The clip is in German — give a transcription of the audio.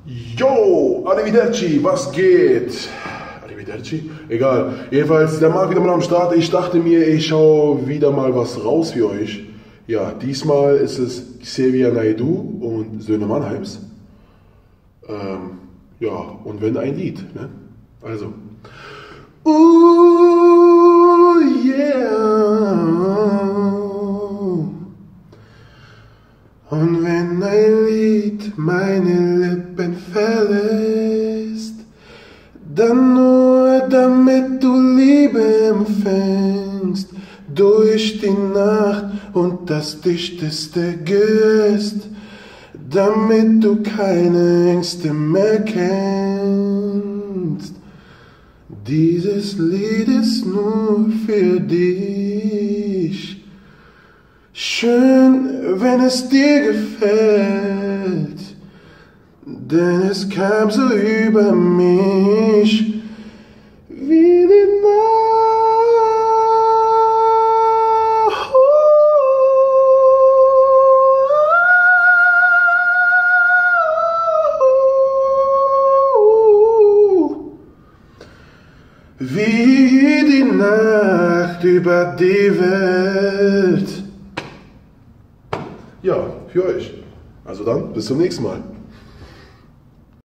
Yo, Arrivederci, was geht? Arrivederci? Egal. Jedenfalls, der Marc wieder mal am Start. Ich dachte mir, ich schaue wieder mal was raus für euch. Ja, diesmal ist es Xavier Naidoo und Söhne Mannheims. Ja, und wenn ein Lied, ne? Also. Yeah. Und wenn ein Lied meine Lippen verlässt, dann nur damit du Liebe empfängst, durch die Nacht und das dichteste Gerüst, damit du keine Ängste mehr kennst. Dieses Lied ist nur für dich. Schön, wenn es dir gefällt, denn es kam so über mich wie die Nacht. Wie die Nacht über die Welt. Ja, für euch. Also dann, bis zum nächsten Mal.